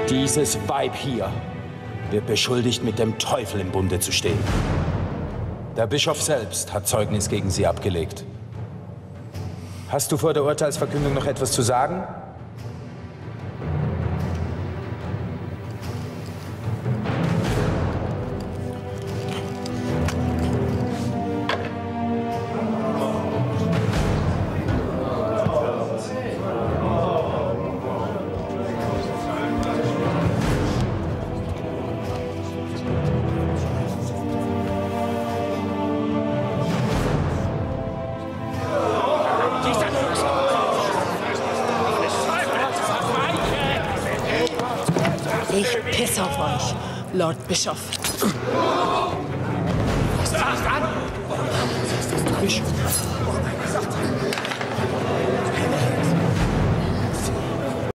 Dieses Weib hier wird beschuldigt, mit dem Teufel im Bunde zu stehen. Der Bischof selbst hat Zeugnis gegen sie abgelegt. Hast du vor der Urteilsverkündung noch etwas zu sagen? Ich piss auf euch, Lord Bischof. Was an?